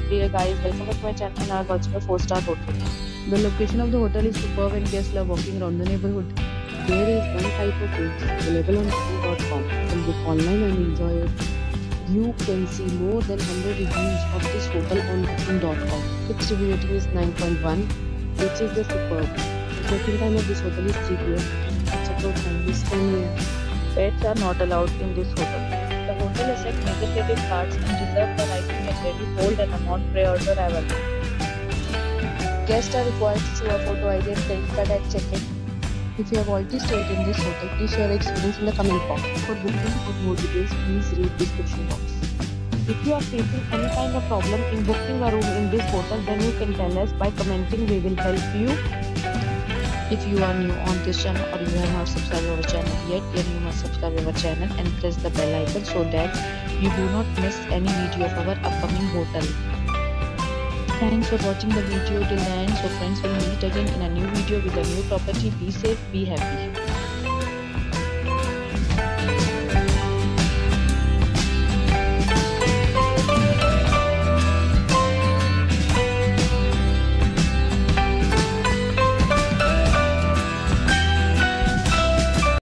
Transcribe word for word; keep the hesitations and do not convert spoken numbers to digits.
Dear guys, welcome back to my channel and are watching a four star hotel. The location of the hotel is superb and guests love walking around the neighborhood. There is one type of rooms available on booking dot com. You can book online and enjoy it. You can see more than one hundred reviews of this hotel on booking dot com. Its review rating is nine point one, which is the superb. The check-in time of this hotel is three p m The check-out time is ten a m Pets are not allowed in this hotel. The hotel accepts major credit cards and reserves the right to temporarily hold an amount prior to arrival. Guests are required to show a photo I D and credit card at check-in. If you have already stayed in this hotel, please share your experience in the comment box. For booking or more details, please read description box. If you are facing any kind of problem in booking a room in this hotel, then you can tell us by commenting. We will help you. If you are new on this channel or you have not subscribed our channel yet, then you must subscribe our channel and press the bell icon so that you do not miss any video of our upcoming hotel. Thanks for watching the video till the end. So friends, will meet again in a new video with a new property. Be safe, be happy.